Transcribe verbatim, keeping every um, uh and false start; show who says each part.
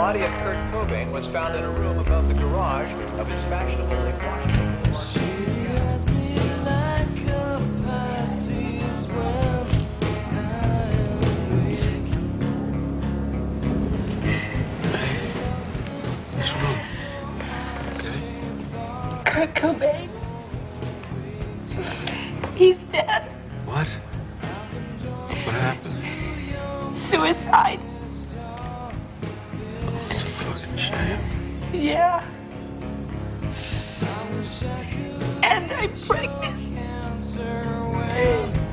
Speaker 1: body of Kurt Cobain was found in a room above the garage of his fashionable Lake Washington.
Speaker 2: Kurt Cobain. He's dead.
Speaker 3: What? What happened?
Speaker 2: Suicide.
Speaker 3: It's a fucking shame.
Speaker 2: Yeah. And I'm pregnant.